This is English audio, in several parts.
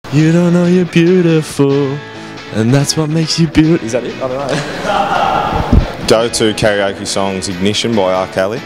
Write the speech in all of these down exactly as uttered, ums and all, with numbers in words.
You don't know you're beautiful, and that's what makes you beautiful. Is that it? I don't know. Go-to karaoke songs, Ignition by R. Kelly.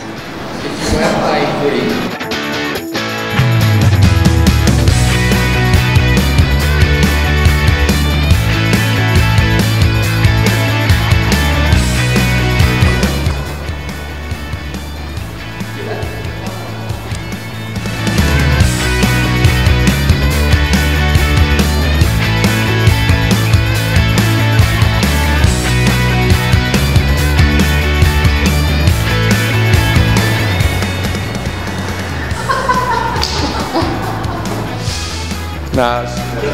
Nah.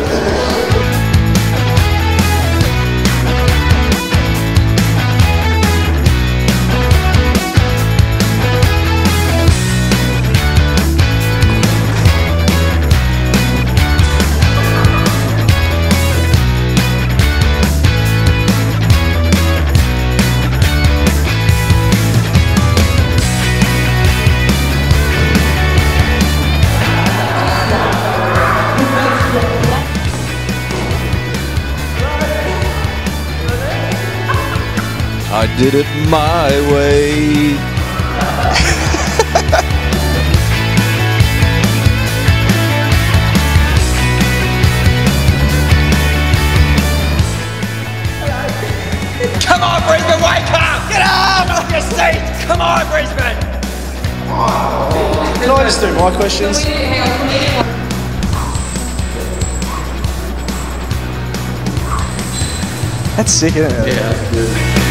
I did it my way. Come on, Brisbane, wake up! Get up off your seat! Come on, Brisbane! Can I just do my questions? That's sick, isn't it? Yeah.